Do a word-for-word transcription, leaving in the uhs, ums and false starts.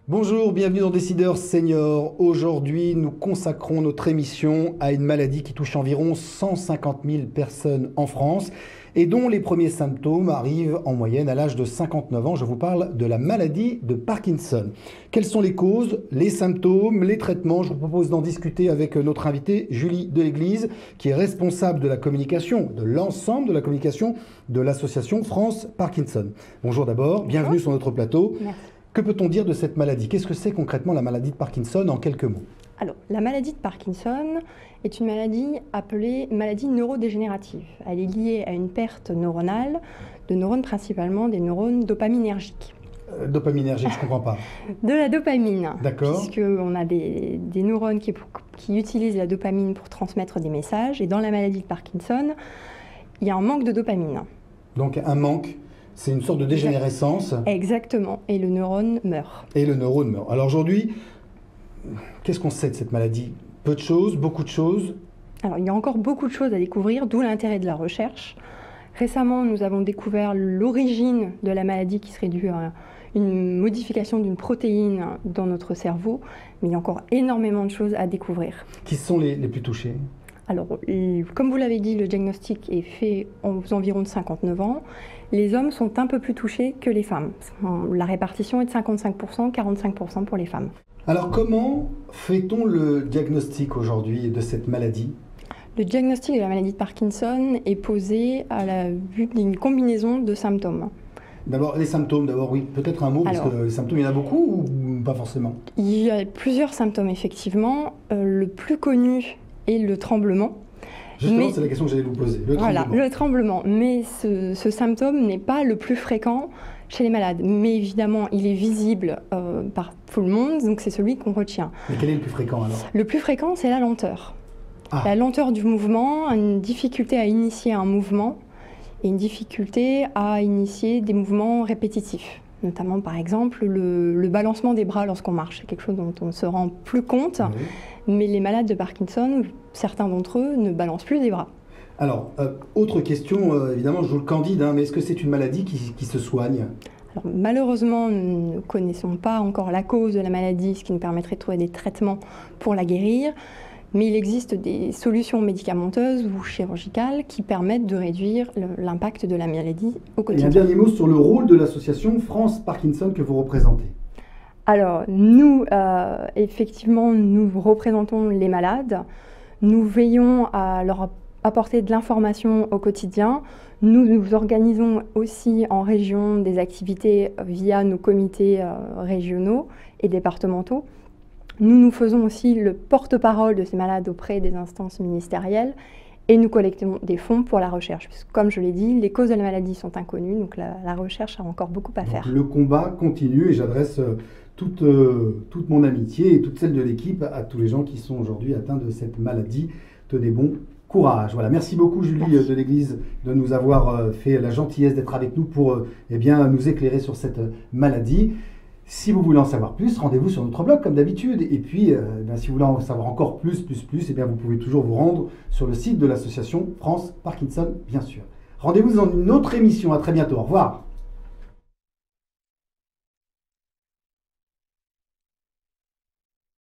Bonjour, bienvenue dans Décideurs Seniors. Aujourd'hui, nous consacrons notre émission à une maladie qui touche environ cent cinquante mille personnes en France et dont les premiers symptômes arrivent en moyenne à l'âge de cinquante-neuf ans. Je vous parle de la maladie de Parkinson. Quelles sont les causes, les symptômes, les traitements? Je vous propose d'en discuter avec notre invitée Julie Deléglise, qui est responsable de la communication, de l'ensemble de la communication de l'association France Parkinson. Bonjour d'abord, bienvenue sur notre plateau. Merci. Que peut-on dire de cette maladie? Qu'est-ce que c'est concrètement la maladie de Parkinson en quelques mots? Alors, la maladie de Parkinson est une maladie appelée maladie neurodégénérative. Elle est liée à une perte neuronale de neurones, principalement des neurones dopaminergiques. Euh, dopaminergique, je ne comprends pas. De la dopamine. D'accord. Puisqu'on a des, des neurones qui, qui utilisent la dopamine pour transmettre des messages. Et dans la maladie de Parkinson, il y a un manque de dopamine. Donc un manque. C'est une sorte de dégénérescence. Exactement. Et le neurone meurt. Et le neurone meurt. Alors aujourd'hui, qu'est-ce qu'on sait de cette maladie? Peu de choses, beaucoup de choses? Alors il y a encore beaucoup de choses à découvrir, d'où l'intérêt de la recherche. Récemment, nous avons découvert l'origine de la maladie qui serait due à une modification d'une protéine dans notre cerveau. Mais il y a encore énormément de choses à découvrir. Qui sont les, les plus touchés? Alors, comme vous l'avez dit, le diagnostic est fait aux environs de cinquante-neuf ans. Les hommes sont un peu plus touchés que les femmes. La répartition est de cinquante-cinq pour cent, quarante-cinq pour cent pour les femmes. Alors comment fait-on le diagnostic aujourd'hui de cette maladie? Le diagnostic de la maladie de Parkinson est posé à la vue d'une combinaison de symptômes. D'abord, les symptômes, d'abord, oui, peut-être un mot, Alors, parce que les symptômes, il y en a beaucoup ou pas forcément? Il y a plusieurs symptômes, effectivement. Euh, le plus connu est le tremblement. Justement, c'est la question que j'allais vous poser, le voilà, tremblement. le tremblement. Mais ce, ce symptôme n'est pas le plus fréquent chez les malades. Mais évidemment, il est visible euh, par tout le monde, donc c'est celui qu'on retient. Mais quel est le plus fréquent alors? Le plus fréquent, c'est la lenteur. Ah. La lenteur du mouvement, une difficulté à initier un mouvement et une difficulté à initier des mouvements répétitifs. Notamment, par exemple, le, le balancement des bras lorsqu'on marche. C'est quelque chose dont on ne se rend plus compte. Oui. Mais les malades de Parkinson, certains d'entre eux ne balancent plus des bras. Alors, euh, autre question, euh, évidemment, je joue le candide, hein, mais est-ce que c'est une maladie qui, qui se soigne? Alors, malheureusement, nous ne connaissons pas encore la cause de la maladie, ce qui nous permettrait de trouver des traitements pour la guérir. Mais il existe des solutions médicamenteuses ou chirurgicales qui permettent de réduire l'impact de la maladie au quotidien. Et un dernier mot sur le rôle de l'association France Parkinson que vous représentez. Alors, nous, euh, effectivement, nous représentons les malades. Nous veillons à leur apporter de l'information au quotidien. Nous, nous organisons aussi en région des activités via nos comités euh, régionaux et départementaux. Nous, nous faisons aussi le porte-parole de ces malades auprès des instances ministérielles et nous collectons des fonds pour la recherche. Parce que, comme je l'ai dit, les causes de la maladie sont inconnues, donc la, la recherche a encore beaucoup à donc, faire. Le combat continue et j'adresse euh, toute, euh, toute mon amitié et toute celle de l'équipe à tous les gens qui sont aujourd'hui atteints de cette maladie. Tenez bon courage. Voilà. Merci beaucoup Julie Merci. Deléglise de nous avoir euh, fait la gentillesse d'être avec nous pour euh, eh bien, nous éclairer sur cette euh, maladie. Si vous voulez en savoir plus, rendez-vous sur notre blog comme d'habitude. Et puis, euh, ben, si vous voulez en savoir encore plus, plus, plus, eh bien, vous pouvez toujours vous rendre sur le site de l'association France Parkinson, bien sûr. Rendez-vous dans une autre émission. À très bientôt. Au revoir.